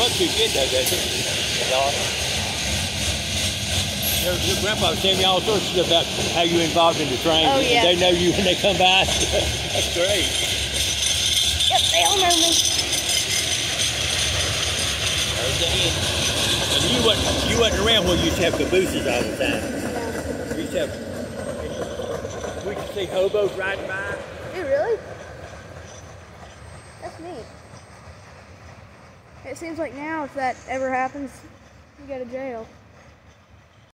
look too good though, does it? Your grandpa was telling me all sorts of stuff about how you involved in the train. Oh, yeah. They know you when they come by. That's great. Yep, they all know me. And you wasn't around when you used to have cabooses all the time. We used to have, we used to see hobos riding by. Dude, really? That's neat. It seems like now, if that ever happens, you go to jail.